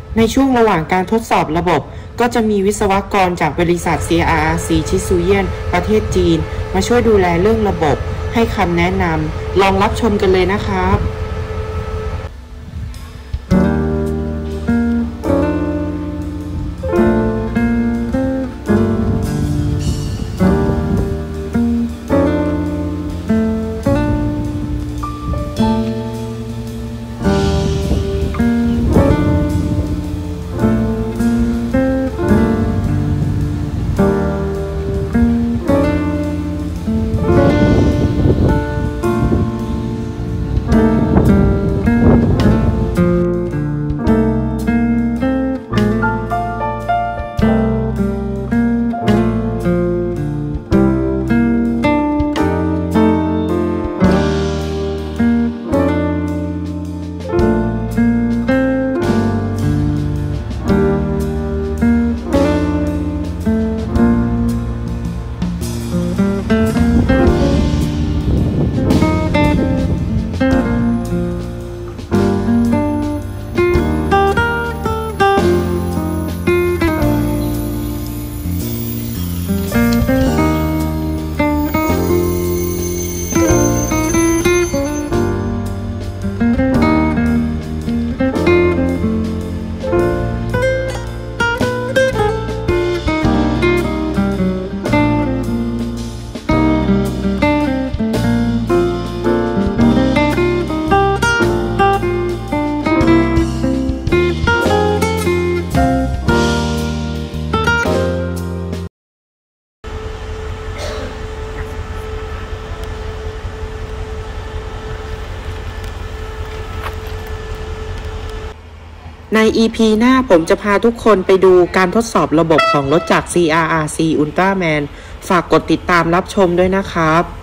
ในช่วงระหว่างการทดสอบระบบก็จะมีวิศวกรจากบริษัท CRRC ชิซูเยียนประเทศจีนมาช่วยดูแลเรื่องระบบให้คำแนะนำลองรับชมกันเลยนะครับ ใน EP หน้าผมจะพาทุกคนไปดูการทดสอบระบบของรถจาก CRRC Ultraman ฝากกดติดตามรับชมด้วยนะครับ